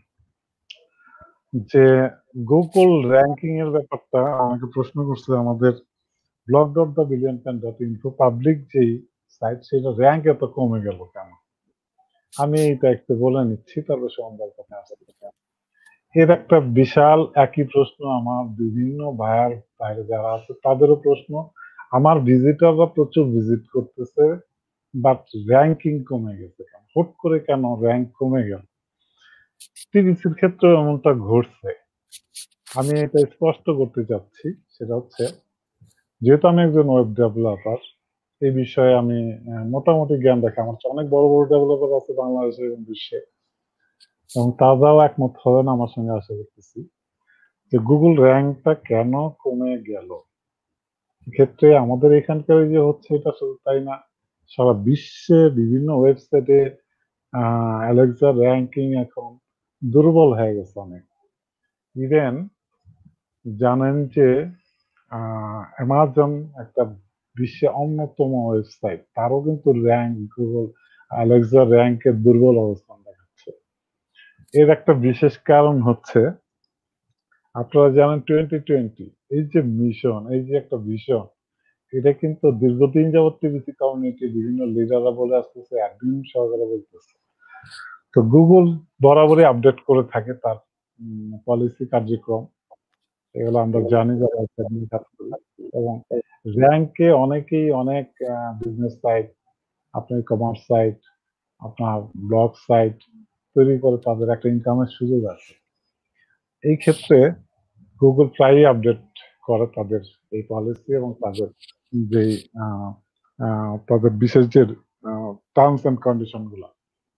যে গুগল র্যাঙ্কিং এর ব্যাপারটা আমাকে প্রশ্ন করছে। আমাদের blog.the-billion-fan.info পাবলিক যেই সাইট, সেটা র্যাঙ্ক এত কমে গেল কেন? আমি এটা একটু বলে নিচ্ছি, তারপর সন্ধ্যার কথা আসতে। এর একটা বিশাল একই প্রশ্ন আমার বিভিন্ন ভাইয়ার বাইরে যারা আছে তাদেরও প্রশ্ন। আমার ভিজিটররা প্রচুর ভিজিট করতেছে, বাট র্যাঙ্কিং কমে গেছে কেন? হুট করে কেন র্যাঙ্ক কমে গেল? টিভিসির ক্ষেত্রে এমনটা ঘটছে। আমি এটা স্পষ্ট করতে চাচ্ছি, সেটা হচ্ছে, যেহেতু আমি একজন ওয়েব ডেভেলপার, এই বিষয়ে আমি মোটামুটি জ্ঞান রাখি। আমার অনেক বড় বড় ডেভেলপার আছে বাংলাদেশে এবং বিশ্বে, এবং তারাও একমত হবে না আমার সঙ্গে, আশা করতেছি, যে গুগল র্যাঙ্কটা কেন কমে গেল। ক্ষেত্রে আমাদের এখানকার যে হচ্ছে এটা শুধু তাই না, সারা বিশ্বে বিভিন্ন ওয়েবসাইটে অ্যালেক্সা র্যাঙ্কিং এখন দুর্বল হয়ে গেছে অনেক। ইভেন জানেন যে অ্যামাজন একটা বিশ্বে অন্যতম ওয়েবসাইট, তারও কিন্তু র্যাঙ্ক, গুগল অ্যালেক্সা র্যাঙ্কের দুর্বল অবস্থান দেখাচ্ছে। এর একটা বিশেষ কারণ হচ্ছে, আপনারা জানেন 2020 এই যে মিশন, এই যে একটা ভিশন, এটা কিন্তু দীর্ঘদিন যাবৎ টিভিসি কমিউনিটি বিভিন্ন লিডাররা বলে আসতেছে, অ্যাডমিন সহকারে বলতেছে। তো গুগল বরাবরই আপডেট করে থাকে তার পলিসি, কার্যক্রম, এগুলো আমরা জানি যারা কাজ করি। এবং র্যাঙ্কে অনেকেই অনেক বিজনেস সাইট, আপনার কমার্স সাইট, আপনার ব্লগ সাইট তৈরি করে তাদের একটা ইনকামের সুযোগ আছে। এই ক্ষেত্রে গুগল প্রায়ই আপডেট করে তাদের এই পলিসি এবং তাদের যে তাদের বিশেষ যে টার্মস অ্যান্ড কন্ডিশন গুলা।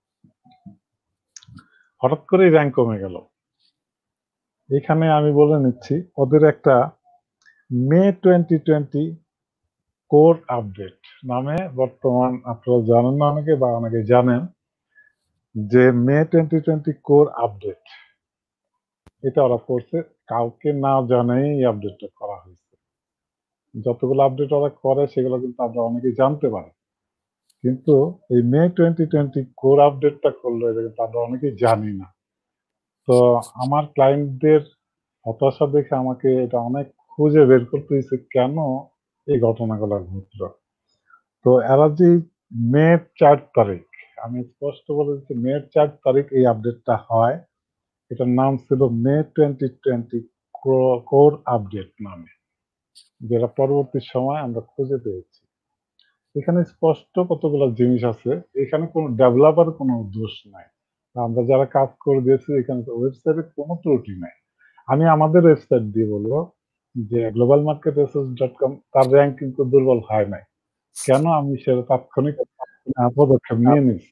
হঠাৎ করে র্যাঙ্ক কমে গেল, এখানে আমি বলে নিচ্ছি ওদের একটা মে 2020 কোর আপডেট নামে বর্তমান আপনারা জানেন না অনেকে বা অনেকে জানেন যে মে 2020 কোর আপডেট এটা ওরা করছে, কাউকে না জানাই এই আপডেটটা করা হয়েছে। যতগুলো আপডেট ওরা করে সেগুলো কিন্তু আমরা অনেকেই জানতে পারি, কিন্তু এই মে 2020 কোর আপডেটটা করলো এটা কিন্তু আমরা অনেকেই জানি না। তো আমার ক্লায়েন্টদের হতাশা দেখে আমাকে এটা অনেক খুঁজে বের করতে হয়েছে কেন এই ঘটনাগুলো ঘটলো। তো এরা যে মে 4 তারিখ, আমি স্পষ্ট বলে দিচ্ছি, মে 4 তারিখ এই আপডেটটা হয়। এটার নাম ছিল মে 2020 কোর আপডেট নামে, যেটা পরবর্তী সময় আমরা খুঁজে পেয়েছি। এখানে স্পষ্ট কতগুলো জিনিস আছে, এখানে কোনো ডেভেলপার কোনো দোষ নাই, আমরা যারা কাজ করে দিয়েছি এখানে ওয়েবসাইটে কোনো ত্রুটি নাই। আমি আমাদের ওয়েবসাইট দিয়ে বলবো যে গ্লোবাল মার্কেট রিসার্চ.com তার র্যাঙ্ক কিন্তু দুর্বল হয় নাই। কেন? আমি সেটা তাৎক্ষণিক পদক্ষেপ নিয়ে নিচ্ছি।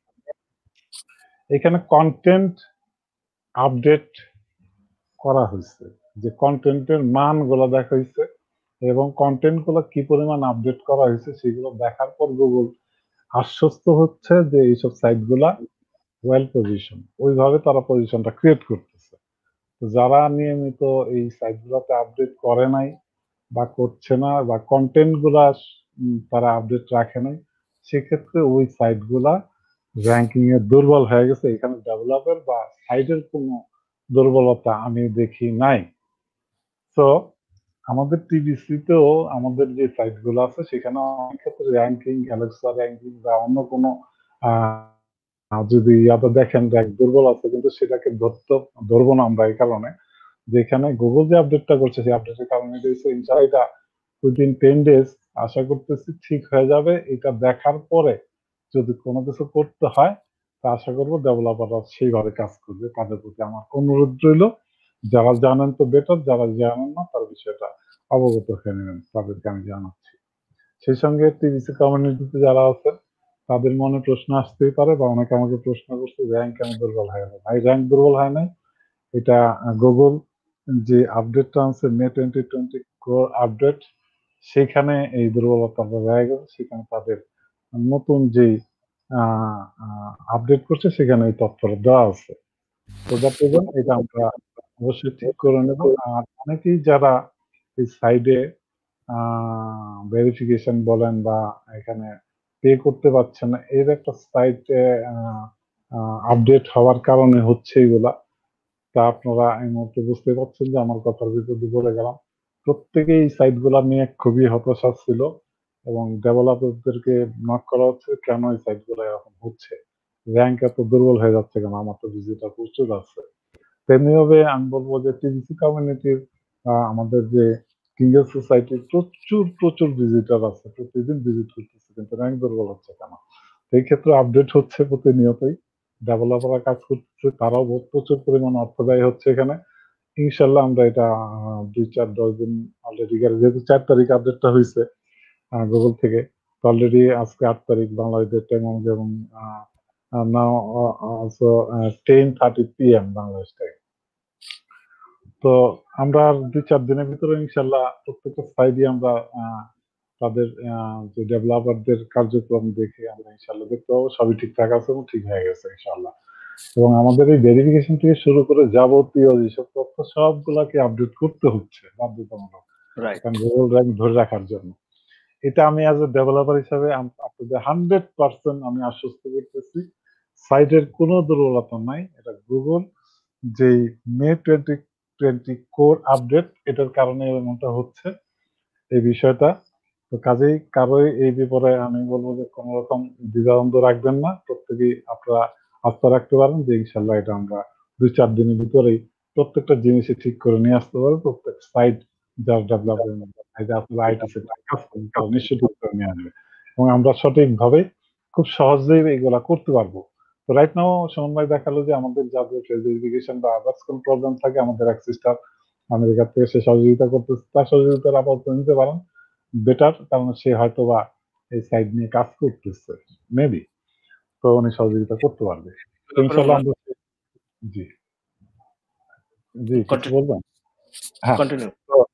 এখানে কন্টেন্ট আপডেট করা হয়েছে, যে কন্টেন্টের মানগুলো দেখা হয়েছে এবং কন্টেন্ট গুলো কি পরিমাণ আপডেট করা হয়েছে সেগুলো দেখার পর গুগল আশ্বস্ত হচ্ছে যে এইসব সাইট গুলা ওয়েল পজিশন, ওইভাবে তারা পজিশনটা ক্রিয়েট করতেছে। তো যারা নিয়মিত এই সাইট গুলাতে আপডেট করে নাই বা করছে না বা কন্টেন্ট গুলা তারা আপডেট রাখে নাই, সেক্ষেত্রে ওই সাইট গুলা র্যাঙ্কিং এ দুর্বল হয়ে গেছে। এখানে ডেভেলপার বা সাইটের কোনো দুর্বলতা আমি দেখি নাই। তো আমাদের টিবিসিতেও আমাদের যে সাইট গুলো আছে সেখানে অনেক ক্ষেত্রে র্যাঙ্কিং, অ্যালেক্সা র্যাঙ্কিং বা অন্য কোনো যদি ইয়াতে দেখেন র্যাঙ্ক দুর্বল আছে, কিন্তু সেটাকে ধরবো না আমরা এই কারণে, যেখানে গুগল যে আপডেটটা করছে সেই আপডেটের কারণে ইনশাআল্লাহ এটা উইদিন 10 ডেজ আশা করতেছি ঠিক হয়ে যাবে। এটা দেখার পরে যদি কোনো কিছু করতে হয় তা আশা করবো ডেভেলপাররা সেইভাবে কাজ করবে। তাদের প্রতি আমার অনুরোধ রইল, যারা জানেন তো বেটার, যারা জানেন না তার বিষয়টা অবগত হয়ে নেবেন, তাদেরকে আমি জানাচ্ছি। সেই সঙ্গে টিবিসি কমিউনিটিতে যারা আছেন তাদের মনে প্রশ্ন আসতেই পারে বা অনেকে আমাকে প্রশ্ন করছে র্যাঙ্ক কেন দুর্বল হয়ে গেল। ভাই, র্যাঙ্ক দুর্বল হয় নাই, এটা গুগল যে আপডেটটা আনছে মে 2020 আপডেট, সেখানে এই দুর্বলতাটা রয়ে গেছে। সেখানে তাদের নতুন যে আপডেট করছে সেখানে এই তথ্যটা দেওয়া আছে। তো দ্যাট এটা আমরা অবশ্যই ঠিক করে নেব। আর অনেকেই যারা এই সাইডে ভেরিফিকেশন বলেন বা এখানে পে করতে পারছেন না, এর একটা সাইটে আপডেট হওয়ার কারণে হচ্ছে এগুলা। তা আপনারা এই মুহূর্তে বুঝতে পারছেন যে আমার কথার ভিতরে বলে গেলাম। প্রত্যেকেই এই সাইট গুলা নিয়ে খুবই হতাশা ছিল এবং ডেভেলপারদেরকে নক করা হচ্ছে কেন এই সাইট গুলো এরকম হচ্ছে, র্যাঙ্ক এত দুর্বল হয়ে যাচ্ছে কেন, আমার তো ভিজিটার প্রচুর আছে। তেমনিভাবে আমি বলবো যে টিবিসি কমিউনিটির আমাদের যে কিংগেল সোসাইটির প্রচুর প্রচুর ভিজিটার আছে, প্রতিদিন ভিজিট করতেছে, কিন্তু র্যাঙ্ক দুর্বল হচ্ছে কেন? এই ক্ষেত্রে আপডেট হচ্ছে প্রতিনিয়তই, ডেভেলপাররা কাজ করতেছে, তারাও প্রচুর পরিমাণ অর্থ ব্যয় হচ্ছে এখানে। ইনশাল্লাহ আমরা এটা 2-4-10 দিন অলরেডি, যেহেতু 4 তারিখ আপডেটটা হয়েছে গুগল থেকে, অলরেডি আজকে 8 তারিখ বাংলাদেশের টাইম অনুযায়ী এবং now also 10:30 PM Bangladesh time. তো আমরা 2-4 দিনের ভিতরে ইনশাল্লাহ প্রত্যেকটা সাইডে আমরা তাদের যে ডেভেলপারদের কার্যক্রম দেখে আমরা ইনশাল্লাহ দেখতে পাবো সবই ঠিকঠাক আছে এবং ঠিক হয়ে গেছে ইনশাল্লাহ। এবং আমাদের এই ভেরিফিকেশন থেকে শুরু করে যাবতীয় যেসব তথ্য সবগুলাকে আপডেট করতে হচ্ছে বাধ্যতামূলক, কারণ গুগল র্যাঙ্ক ধরে রাখার জন্য। এটা আমি অ্যাজ এ ডেভেলপার হিসাবে আপনাদের 100% আমি আশ্বস্ত করতেছি, সাইটের কোনো দুর্বলতা নাই। এটা গুগল যেই মে 2020 কোর আপডেট এটার কারণে এমনটা হচ্ছে এই বিষয়টা। তো কাজেই কারোই এই ব্যাপারে আমি বলবো যে কোনো রকম দ্বিধাদ্বন্দ্ব রাখবেন না, প্রত্যেকেই আপনারা আস্থা রাখতে পারেন যে ইনশাল্লাহ এটা আমরা 2-4 দিনের ভিতরেই প্রত্যেকটা জিনিসই ঠিক করে নিয়ে আসতে পারবো। প্রত্যেক সাইট যার ডেভেলপমেন্ট আপনারা আইটি সেক্টরে কাজ করেন তারা নিশ্চয়ই ঠিক করে নিয়ে আসবে এবং আমরা সঠিকভাবে খুব সহজেই এগুলা করতে পারবো। তো রাইট নাও সুমন ভাই দেখালো যে আমাদের যাদের ভেরিফিকেশন বা আদার্স কোনো প্রবলেম থাকে আমাদের এক সিস্টার আমেরিকা থেকে সে সহযোগিতা করতেছে, তার সহযোগিতার আপাতত নিতে পারেন, বেটার, কারণ সে হয়তো বা এই সাইড নিয়ে কাজ করতেছে মেবি, তো উনি সহযোগিতা করতে পারবে ইনশাল্লাহ। আমরা জি জি কিছু বলবেন? হ্যাঁ,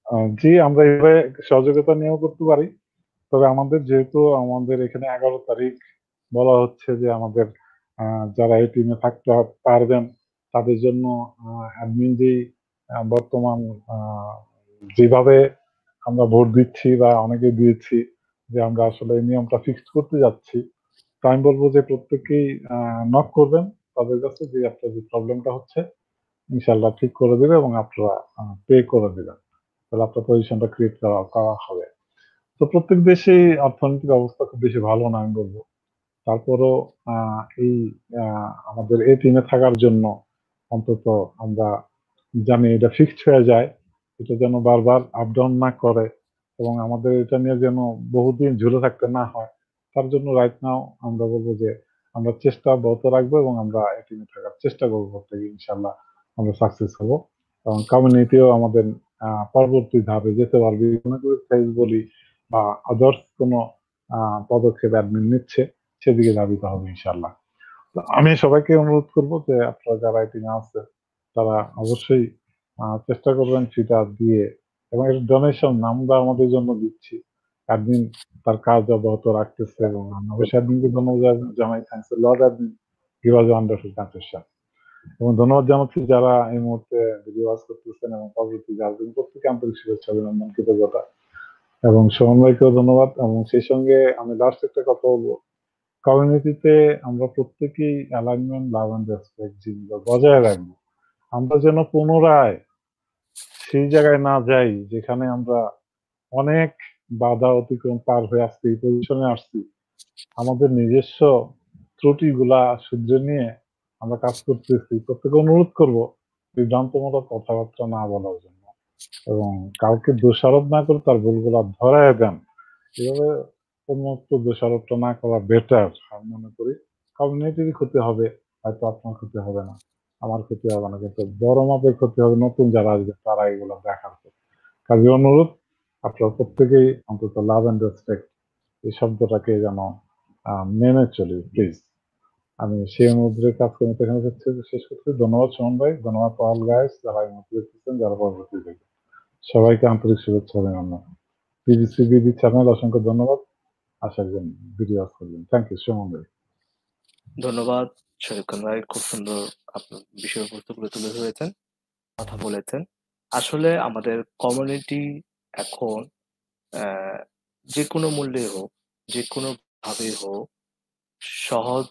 জি, আমরা এভাবে সহযোগিতা নিয়েও করতে পারি। তবে আমাদের যেহেতু আমাদের এখানে 11 তারিখ বলা হচ্ছে যে আমাদের যারা এই টিমে থাকতে পারবেন তাদের জন্য অ্যাডমিন যেই বর্তমান আ যেভাবে আমরা ভোট দিচ্ছি বা অনেকে দিয়েছি যে আমরা আসলে এই নিয়মটা ফিক্সড করতে যাচ্ছি। তো আমি বলব যে প্রত্যেকেই নক করবেন তাদের কাছে যে আপনার যে প্রবলেমটা হচ্ছে ইনশাআল্লাহ ঠিক করে দিবে এবং আপনারা পে করে দিবেন। তাহলে আপনার পজিশনটা ক্রিয়েট করা হবে। তো প্রত্যেক দেশেই অর্থনৈতিক অবস্থা খুব বেশি ভালো না আমি বলব। তারপরও এই আমাদের এই টিমে থাকার জন্য অন্তত আমরা জানি এটা ফিক্সড হয়ে যায়। এটা যেন বারবার আপ ডাউন না করে এবং আমাদের এটা নিয়ে যেন বহুদিন ঝুলে থাকতে না হয়। তার জন্য রাইট নাও আমরা বলব যে আমরা চেষ্টা অব্যাহত রাখবো এবং আমরা এই টিমে থাকার চেষ্টা করব প্রত্যেকে ইনশাআল্লাহ আমরা সাকসেস হব। এবং কমিউনিটিও আমাদের পরবর্তী ধাপে যেতে পারবে। মনে করি ফেস বলি বা আদার্স কোনো পদক্ষেপ অ্যাডমিন নিচ্ছে সেদিকে ধাবিত হবে ইনশাআল্লাহ। তো আমি সবাইকে অনুরোধ করব যে আপনারা যারা এই টিমে আছেন তারা অবশ্যই চেষ্টা করবেন ফিটা দিয়ে এবং এর ডোনেশন আমরা আমাদের জন্য দিচ্ছি। অ্যাডমিন তার কাজ অব্যাহত রাখতেছে এবং আমি অবশ্যই অ্যাডমিনকে ধন্যবাদ জানাই। Thanks a lot admin. He was wonderful concession. এবং ধন্যবাদ জানাচ্ছি যারা এই মুহূর্তে ভিডিও ওয়াচ করতেছেন এবং পরবর্তীতে আসবেন প্রত্যেকে আন্তরিক শুভেচ্ছা অভিনন্দন কৃতজ্ঞতা এবং সুমন ভাইকেও ধন্যবাদ এবং সেই সঙ্গে আমি লাস্ট একটা কথা বলবো কমিউনিটিতে আমরা প্রত্যেকেই অ্যালাইনমেন্ট লাভ অ্যান্ড রেসপেক্ট জিনিসটা বজায় রাখবো আমরা যেন পুনরায় সেই জায়গায় না যাই যেখানে আমরা অনেক বাধা অতিক্রম পার হয়ে আসছি এই পজিশনে আসছি আমাদের নিজস্ব ত্রুটিগুলা শুধরে নিয়ে আমরা কাজ করতেছি প্রত্যেকে অনুরোধ করবো বিভ্রান্তমূলক কথাবার্তা না বলার জন্য এবং কাউকে দোষারোপ না করে তার ভুলগুলা ধরায় দেন এভাবে উন্মুক্ত দোষারোপটা না করা বেটার আমি মনে করি কমিউনিটির ক্ষতি হবে হয়তো আপনার ক্ষতি হবে না আমার ক্ষতি হবে না কিন্তু বড় মাপের ক্ষতি হবে নতুন যারা আসবে তারা এগুলো দেখার পর কাজে অনুরোধ আপনারা প্রত্যেকেই অন্তত লাভ অ্যান্ড রেসপেক্ট এই শব্দটাকে যেন মেনে চলি প্লিজ আমি সেই অনুরোধে কাজ করতে এখানে শেষ করতে ধন্যবাদ সুমন ভাই ধন্যবাদ অল গাইস যারা এই মধ্যে দেখতেছেন যারা পরবর্তী দেখবেন সবাইকে আন্তরিক শুভেচ্ছা অভিনন্দন বিবিসি বিডি চ্যানেল অসংখ্য ধন্যবাদ আশা করি ভিডিও অফ করবেন থ্যাংক ইউ সুমন ভাই ধন্যবাদ শরীফ খান ভাই, খুব সুন্দর আপনার বিষয়বস্তুগুলো তুলে ধরেছেন, কথা বলেছেন। আসলে আমাদের কমিউনিটি এখন যে কোনো মূল্যে হোক, যে কোনো ভাবে হোক, সহজ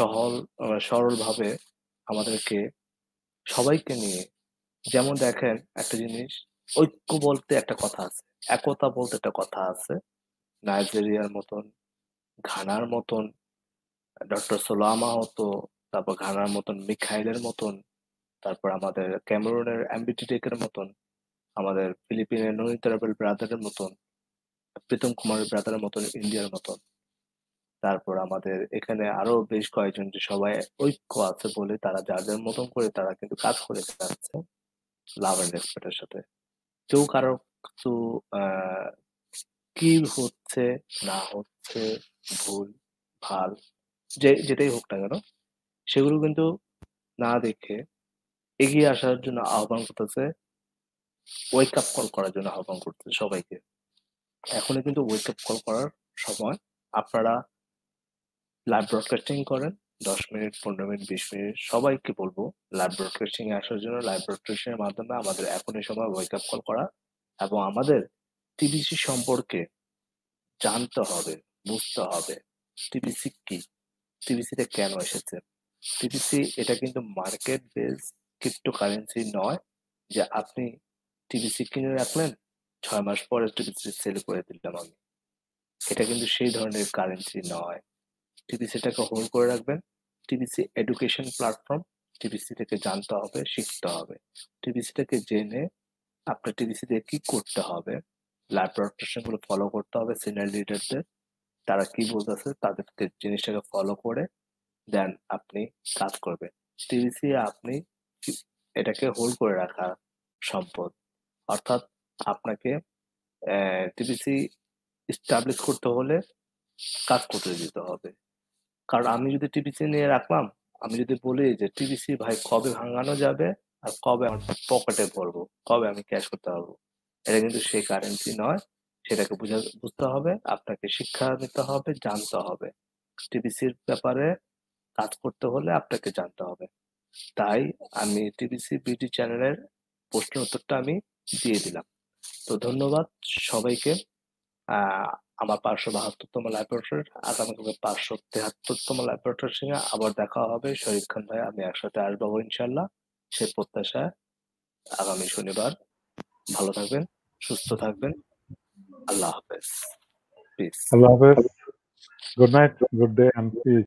সরলভাবে আমাদেরকে সবাইকে নিয়ে, যেমন দেখেন একটা জিনিস, ঐক্য বলতে একটা কথা আছে, একতা বলতে একটা কথা আছে। নাইজেরিয়ার মতন, ঘানার মতন ডক্টর সোলামা হতো, তারপর ঘানার মতন মিখাইলের মতন, তারপর আমাদের ক্যামেরুনের অ্যাম্বিটিটেকের মতন, আমাদের ফিলিপিনের ননিতারাবেল ব্রাদারের মতন, প্রীতম কুমারের ব্রাদারের মতন, ইন্ডিয়ার মতন। তারপর আমাদের এখানে আরো বেশ কয়েকজন যে সবাই ঐক্য আছে বলে তারা যার যার মতন করে তারা কিন্তু কাজ করে যাচ্ছে লাভ অ্যান্ড রেসপেক্টের সাথে। কেউ কারো কিছু আহ কি হচ্ছে না হচ্ছে, ভুল ভাল যেটাই হোক না কেন, সেগুলো কিন্তু না দেখে এগিয়ে আসার জন্য আহ্বান করতেছে, ওয়েক আপ কল করার জন্য আহ্বান করতেছে সবাইকে। এখনই কিন্তু ওয়েক আপ কল করার সময়। আপনারা লাইভ ব্রডকাস্টিং করেন 10 মিনিট, 15 মিনিট, 20 মিনিট, সবাইকে বলবো লাইভ ব্রডকাস্টিং এ আসার জন্য। লাইভ ব্রডকাস্টিং এর মাধ্যমে আমাদের এখনই সময় ওয়েক আপ কল করা এবং আমাদের টিবিসি সম্পর্কে জানতে হবে, বুঝতে হবে। টিবিসি কি, টিবিসিতে কেন এসেছে। টিবিসি এটা কিন্তু মার্কেট বেস ক্রিপ্টোকারেন্সি নয় যে আপনি টিবিসি কিনে রাখলেন, 6 মাস পরে টিবিসি সেল করে দিলাম আমি। এটা কিন্তু সেই ধরনের কারেন্সি নয়। টিবিসিটাকে হোল্ড করে রাখবেন। TBC education platform. টিবিসি থেকে জানতে হবে, শিখতে হবে। টিবিসিটাকে জেনে আপনার টিবিসি দিয়ে কি করতে হবে, লাইভ ব্রডকাস্টিং গুলো ফলো করতে হবে সিনিয়র লিডারদের, তারা কি বলতেছে তাদেরকে জিনিসটাকে ফলো করে দেন আপনি কাজ করবেন। টিবিসি আপনি এটাকে হোল্ড করে রাখা সম্পদ, অর্থাৎ আপনাকে টিবিসি এস্টাবলিশ করতে হলে কাজ করতে দিতে হবে। কারণ আমি যদি টিবিসি নিয়ে রাখলাম, আমি যদি বলি যে টিবিসি ভাই কবে ভাঙানো যাবে আর কবে আমার পকেটে ভরবো, কবে আমি ক্যাশ করতে পারবো, এটা কিন্তু সেই কারেন্সি নয়, সেটাকে বুঝতে হবে, আপনাকে শিক্ষা নিতে হবে, জানতে হবে। টিবিসির ব্যাপারে কাজ করতে হলে আপনাকে জানতে হবে। তাই আমি টিবিসি বিডি চ্যানেলের প্রশ্নের উত্তরটা আমি দিয়ে দিলাম। তো ধন্যবাদ সবাইকে। আমার 572তম ল্যাবরেটরির আগামীকাল 573তম ল্যাবরেটরির সঙ্গে আবার দেখা হবে। শরীফ খান ভাই আমি একসাথে আসবো ইনশাল্লাহ, সে প্রত্যাশায়। আগামী শনিবার ভালো থাকবেন, সুস্থ থাকবেন। আল্লাহ হাফেজ, পিস। আল্লাহ হাফেজ, good night, good day and piece.